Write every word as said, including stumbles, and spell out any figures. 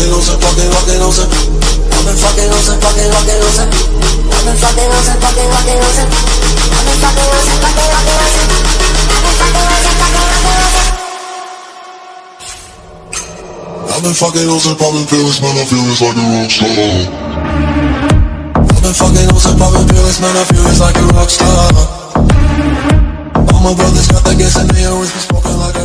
fucking on set, fucking, fucking on set. I've been fucking on set, fucking, fucking on set. I've been fucking on set, fucking, fucking on set. I've been fucking on set, fucking, fucking on set. I've been fucking on set, fucking, fucking on set. I've been fucking on set, popping pills, man, I feel it's like a rock star. I've been fucking on set, popping pills, man, I feel it's like a rock star. All my brothers got the gas and they always been smoking like